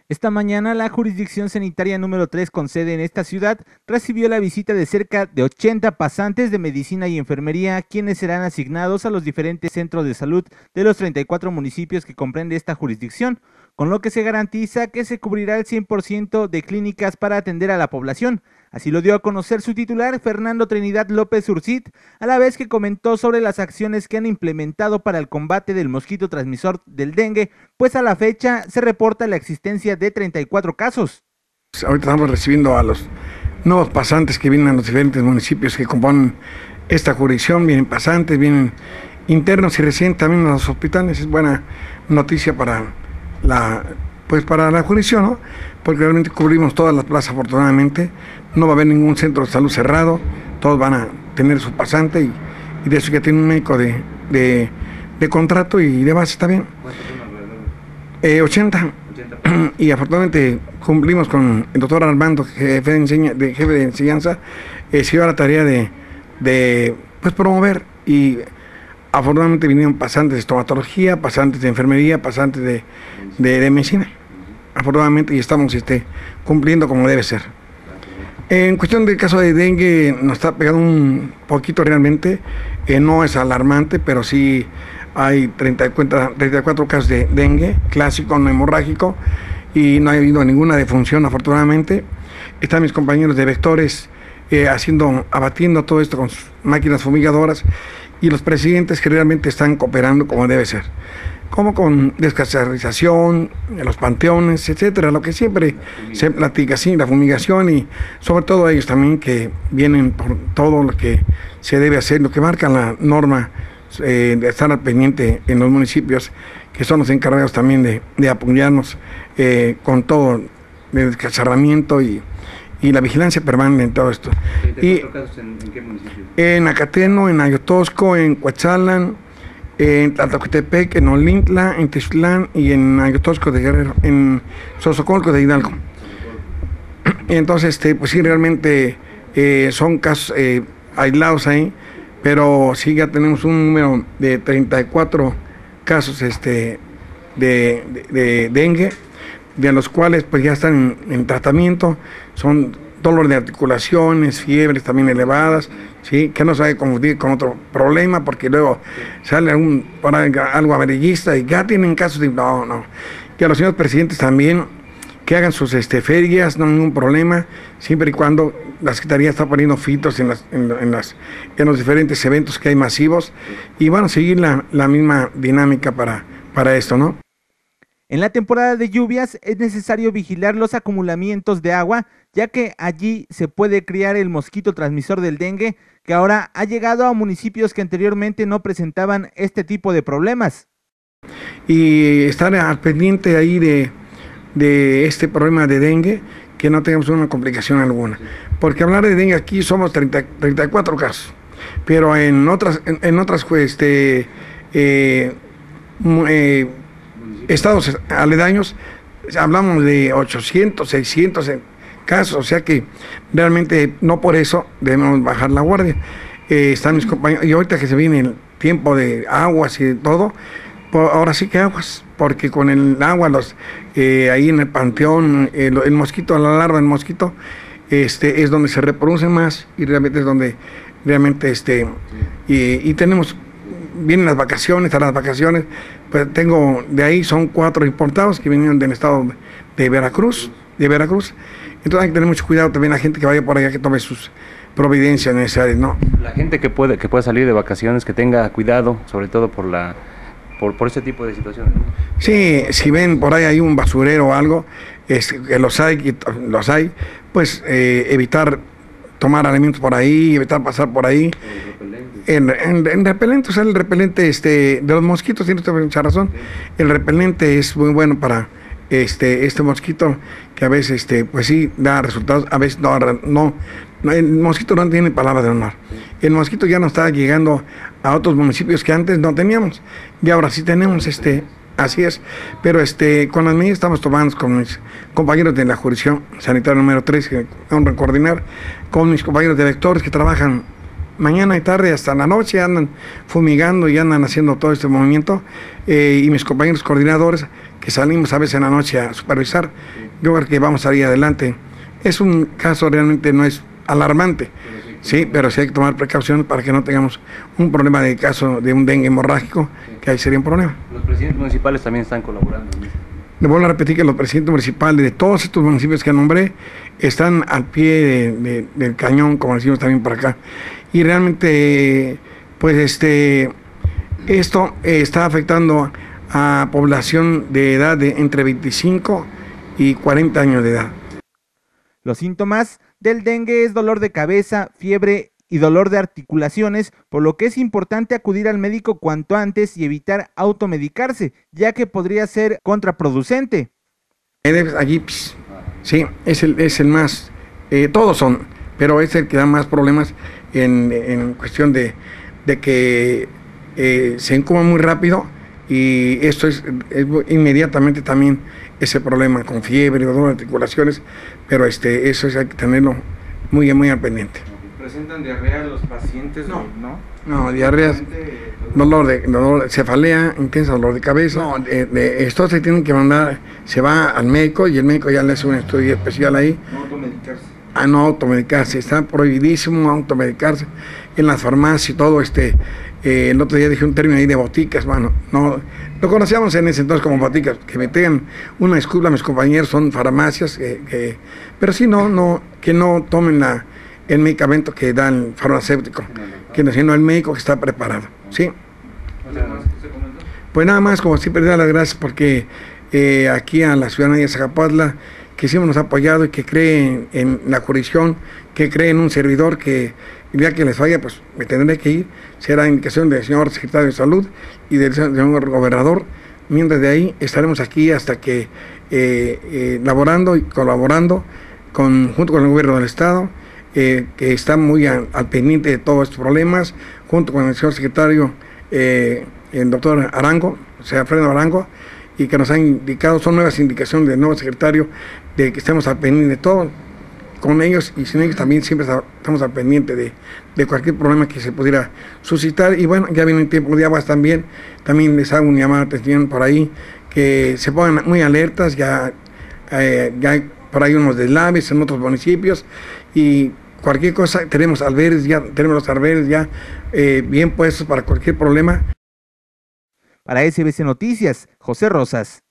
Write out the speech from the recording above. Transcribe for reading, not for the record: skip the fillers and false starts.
Esta mañana, la jurisdicción sanitaria número 3 con sede en esta ciudad recibió la visita de cerca de 80 pasantes de medicina y enfermería, quienes serán asignados a los diferentes centros de salud de los 34 municipios que comprende esta jurisdicción, con lo que se garantiza que se cubrirá el 100% de clínicas para atender a la población. Así lo dio a conocer su titular, Fernando Trinidad López Urcit, a la vez que comentó sobre las acciones que han implementado para el combate del mosquito transmisor del dengue, pues a la fecha se reporta la existencia de 34 casos. Ahorita estamos recibiendo a los nuevos pasantes que vienen a los diferentes municipios que componen esta jurisdicción. Vienen pasantes, vienen internos y recién también a los hospitales. Es buena noticia para para la jurisdicción, ¿no? Porque realmente cubrimos todas las plazas, afortunadamente. No va a haber ningún centro de salud cerrado, todos van a tener su pasante y de eso que tiene un médico de contrato y de base también. 80. Y afortunadamente cumplimos con el doctor Armando, jefe de enseñanza, se dio la tarea de promover, y afortunadamente vinieron pasantes de estomatología, pasantes de enfermería, pasantes de medicina, afortunadamente, y estamos cumpliendo como debe ser. En cuestión del caso de dengue, nos está pegando un poquito realmente, no es alarmante, pero sí hay 34 casos de dengue, clásico, no hemorrágico, y no ha habido ninguna defunción, afortunadamente. Están mis compañeros de vectores abatiendo todo esto con sus máquinas fumigadoras, y los presidentes que realmente están cooperando como debe ser, como con descasterización, los panteones, etcétera, lo que siempre se platica, sí, la fumigación, y sobre todo ellos también que vienen por todo lo que se debe hacer, lo que marca la norma, de estar al pendiente en los municipios, que son los encargados también de apoyarnos con todo el descacharramiento y la vigilancia permanente en todo esto. ¿Y casos en qué municipio? En Acateno, en Ayotosco, en Coetzalan, en Tlatlauquitepec, en Olintla, en Textlán y en Ayotosco de Guerrero, en Sosocolco de Hidalgo. Entonces, pues sí, realmente son casos aislados ahí, pero sí ya tenemos un número de 34 casos de dengue, de los cuales pues ya están en tratamiento. Son dolor de articulaciones, fiebres también elevadas, ¿sí? Que no se vaya a confundir con otro problema, porque luego sale algo amarillista y ya tienen casos de... No. Que a los señores presidentes también que hagan sus ferias, no hay ningún problema, siempre y cuando la Secretaría está poniendo filtros en los diferentes eventos que hay masivos, y van a seguir la misma dinámica para esto, ¿no? En la temporada de lluvias es necesario vigilar los acumulamientos de agua, ya que allí se puede criar el mosquito transmisor del dengue, que ahora ha llegado a municipios que anteriormente no presentaban este tipo de problemas. Y estar al pendiente ahí de este problema de dengue, que no tengamos una complicación alguna. Porque hablar de dengue aquí somos 34 casos, pero en otras estados aledaños hablamos de 800, 600 casos, o sea que realmente no por eso debemos bajar la guardia. Están mis compañeros, y ahorita que se viene el tiempo de aguas y de todo, pues ahora sí que aguas, porque con el agua ahí en el panteón, el mosquito, la larva del mosquito, es donde se reproducen más, y realmente es donde realmente y tenemos... Vienen las vacaciones, pues tengo de ahí, son 4 importados que vinieron del estado de Veracruz, entonces hay que tener mucho cuidado también, la gente que vaya por allá, que tome sus providencias necesarias, ¿no? La gente que pueda salir de vacaciones, que tenga cuidado, sobre todo por este tipo de situaciones, ¿no? Sí, si ven por ahí hay un basurero o algo, que los hay, pues evitar tomar alimentos por ahí, evitar pasar por ahí. En repelente, o sea, el repelente de los mosquitos, tiene usted mucha razón. El repelente es muy bueno para este mosquito, que a veces pues sí da resultados, a veces no, el mosquito no tiene palabra de honor. El mosquito ya no está llegando a otros municipios que antes no teníamos, y ahora sí tenemos así es, pero con las medidas estamos tomando con mis compañeros de la jurisdicción sanitaria número 3, que honro coordinar, con mis compañeros de vectores que trabajan mañana y tarde hasta la noche, andan fumigando y andan haciendo todo este movimiento, y mis compañeros coordinadores, que salimos a veces en la noche a supervisar, yo creo que vamos a salir adelante. Es un caso realmente no es alarmante, sí, pero sí hay que tomar precauciones para que no tengamos un problema de caso de un dengue hemorrágico, que ahí sería un problema. Los presidentes municipales también están colaborando. Le vuelvo a repetir que los presidentes municipales de todos estos municipios que nombré están al pie del cañón, como decimos también por acá. Y realmente, pues esto está afectando a población de edad de entre 25 y 40 años de edad. Los síntomas del dengue es dolor de cabeza, fiebre y dolor de articulaciones, por lo que es importante acudir al médico cuanto antes y evitar automedicarse, ya que podría ser contraproducente. Allí, sí, es el más, todos son, pero es el que da más problemas en cuestión de que se incuma muy rápido, y esto es inmediatamente también ese problema con fiebre, dolor de articulaciones, pero eso hay que tenerlo muy al pendiente. ¿Presentan diarrea los pacientes? No, diarrea, dolor, cefalea intensa, dolor de cabeza. No, esto se tienen que mandar, se va al médico y el médico ya le hace un estudio especial ahí. No automedicarse. No automedicarse, está prohibidísimo automedicarse en las farmacias y todo. El otro día dije un término ahí de boticas, bueno, no lo conocíamos en ese entonces como boticas, que me tengan una disculpa, mis compañeros, son farmacias, pero sí que no tomen el medicamento que da el farmacéutico, sino el médico que está preparado, ¿sí? Pues nada más, como siempre, dar las gracias porque aquí a la ciudadanía de Zacapatla, que siempre nos ha apoyado y que cree en la jurisdicción, que cree en un servidor, que el día que les falla, pues me tendré que ir, será indicación del señor secretario de Salud y del señor gobernador. Mientras de ahí estaremos aquí hasta que laborando y colaborando junto con el gobierno del estado, que está muy al pendiente de todos estos problemas, junto con el señor secretario, el doctor Arango, o sea, Alfredo Arango, y que nos ha indicado, son nuevas indicaciones del nuevo secretario, de que estemos al pendiente de todo, con ellos y sin ellos también siempre estamos al pendiente de cualquier problema que se pudiera suscitar. Y bueno, ya viene el tiempo de aguas también les hago un llamado de atención por ahí, que se pongan muy alertas, ya hay por ahí unos deslaves en otros municipios, y cualquier cosa, tenemos los albergues ya bien puestos para cualquier problema. Para SBC Noticias, José Rosas.